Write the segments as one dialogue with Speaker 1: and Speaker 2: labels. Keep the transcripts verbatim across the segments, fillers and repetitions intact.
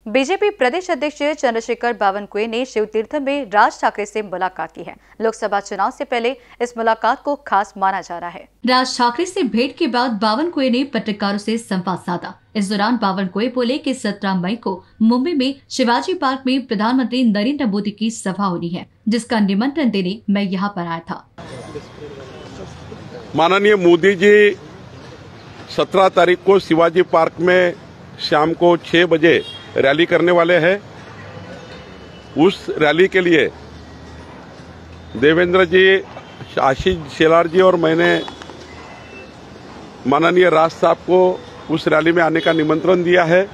Speaker 1: BJP प्रदेश अध्यक्ष चंद्रशेखर बावनकुळे ने शिव तीर्थ में राज ठाकरे से मुलाकात की है। लोकसभा चुनाव से पहले इस मुलाकात को खास माना जा रहा है। राज ठाकरे से भेंट के बाद बावनकुळे ने पत्रकारों से संवाद साधा। इस दौरान बावनकुळे बोले कि सत्रह मई को मुंबई में शिवाजी पार्क में प्रधानमंत्री नरेंद्र मोदी की सभा होनी है, जिसका निमंत्रण देने मैं यहाँ पर आया था।
Speaker 2: माननीय मोदी जी सत्रह तारीख को शिवाजी पार्क में शाम को छह बजे रैली करने वाले हैं। उस रैली के लिए देवेंद्र जी, आशीष शेलार जी और मैंने माननीय राज साहब को उस रैली में आने का निमंत्रण दिया है।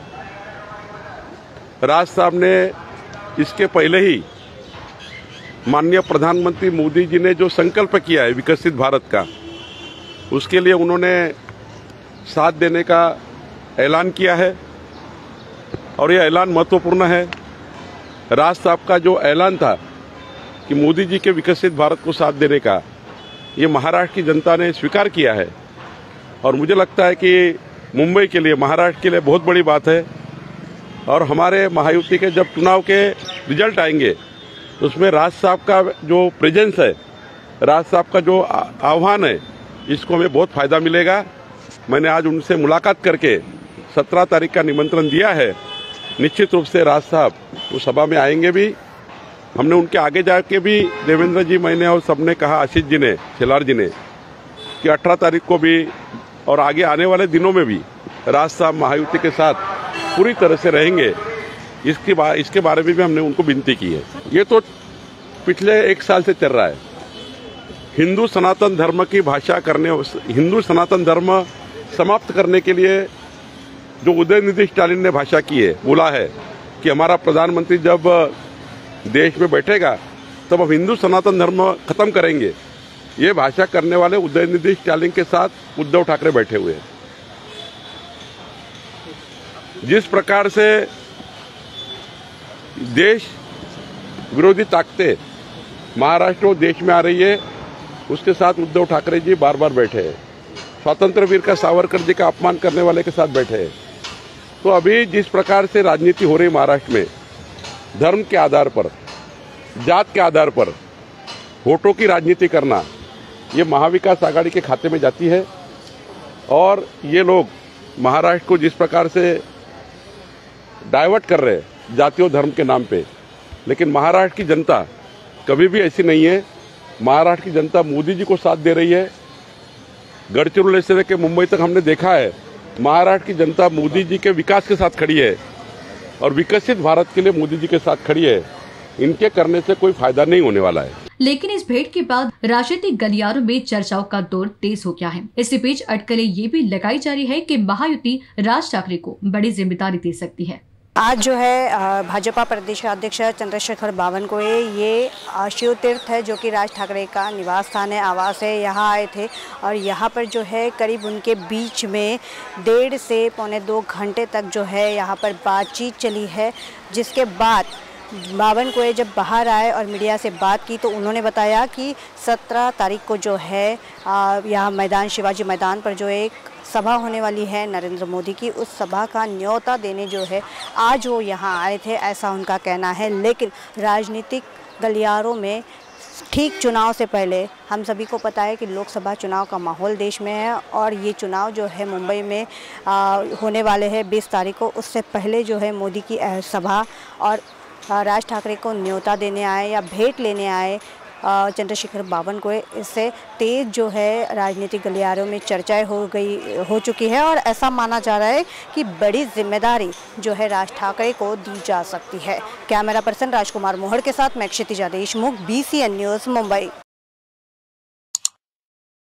Speaker 2: राज साहब ने इसके पहले ही माननीय प्रधानमंत्री मोदी जी ने जो संकल्प किया है विकसित भारत का, उसके लिए उन्होंने साथ देने का ऐलान किया है और यह ऐलान महत्वपूर्ण है। राज साहब का जो ऐलान था कि मोदी जी के विकसित भारत को साथ देने का, ये महाराष्ट्र की जनता ने स्वीकार किया है और मुझे लगता है कि मुंबई के लिए, महाराष्ट्र के लिए बहुत बड़ी बात है। और हमारे महायुति के जब चुनाव के रिजल्ट आएंगे तो उसमें राज साहब का जो प्रेजेंस है, राज साहब का जो आह्वान है, इसको हमें बहुत फायदा मिलेगा। मैंने आज उनसे मुलाकात करके सत्रह तारीख का निमंत्रण दिया है। निश्चित रूप से राज साहब उस सभा में आएंगे भी। हमने उनके आगे जाके भी देवेंद्र जी, मैंने और सबने कहा, आशीष जी ने, शेलार जी ने, कि अठारह तारीख को भी और आगे आने वाले दिनों में भी राज साहब महायुति के साथ पूरी तरह से रहेंगे। इसके बा, इसके बारे में भी हमने उनको विनती की है। ये तो पिछले एक साल से चल रहा है। हिंदू सनातन धर्म की भाषा करने, हिंदू सनातन धर्म समाप्त करने के लिए जो उदयनिधि स्टालिन ने भाषा की है, बोला है कि हमारा प्रधानमंत्री जब देश में बैठेगा तब हम हिंदू सनातन धर्म खत्म करेंगे। ये भाषा करने वाले उदयनिधि स्टालिन के साथ उद्धव ठाकरे बैठे हुए हैं। जिस प्रकार से देश विरोधी ताकतें महाराष्ट्र और देश में आ रही है, उसके साथ उद्धव ठाकरे जी बार बार बैठे हैं। स्वतंत्र वीर का, सावरकर जी का अपमान करने वाले के साथ बैठे हैं। तो अभी जिस प्रकार से राजनीति हो रही महाराष्ट्र में, धर्म के आधार पर, जात के आधार पर वोटों की राजनीति करना, ये महाविकास आघाड़ी के खाते में जाती है। और ये लोग महाराष्ट्र को जिस प्रकार से डाइवर्ट कर रहे हैं जाति और धर्म के नाम पे, लेकिन महाराष्ट्र की जनता कभी भी ऐसी नहीं है। महाराष्ट्र की जनता मोदी जी को साथ दे रही है। गढ़चिरोली से लेकर मुंबई तक हमने देखा है, महाराष्ट्र की जनता मोदी जी के विकास के साथ खड़ी है और विकसित भारत के लिए मोदी जी के साथ खड़ी है। इनके करने से कोई फायदा नहीं होने वाला है।
Speaker 1: लेकिन इस भेंट के बाद राजनीतिक गलियारों में चर्चाओं का दौर तेज हो गया है। इसी बीच अटकलें ये भी लगाई जा रही है कि महायुति राज ठाकरे को बड़ी जिम्मेदारी दे सकती है।
Speaker 3: आज जो है भाजपा प्रदेश अध्यक्ष चंद्रशेखर बावनकुळे, ये शिव तीर्थ है जो कि राज ठाकरे का निवास स्थान है, आवास है, यहाँ आए थे और यहाँ पर जो है करीब उनके बीच में डेढ़ से पौने दो घंटे तक जो है यहाँ पर बातचीत चली है। जिसके बाद बावनकुळे जब बाहर आए और मीडिया से बात की तो उन्होंने बताया कि सत्रह तारीख को जो है यहाँ मैदान, शिवाजी मैदान पर जो एक सभा होने वाली है नरेंद्र मोदी की, उस सभा का न्योता देने जो है आज वो यहाँ आए थे, ऐसा उनका कहना है। लेकिन राजनीतिक गलियारों में ठीक चुनाव से पहले हम सभी को पता है कि लोकसभा चुनाव का माहौल देश में है और ये चुनाव जो है मुंबई में आ, होने वाले हैं बीस तारीख को। उससे पहले जो है मोदी की सभा और राज ठाकरे को न्योता देने आए या भेंट लेने आए चंद्रशेखर बावनकुळे, इससे तेज जो है राजनीतिक गलियारों में चर्चाएं हो गई हो चुकी है और ऐसा माना जा रहा है कि बड़ी जिम्मेदारी जो है राज ठाकरे को दी जा सकती है। कैमरा पर्सन राजकुमार मोहड़ के साथ मैं Kshitija Deshmukh, B C N news, Mumbai.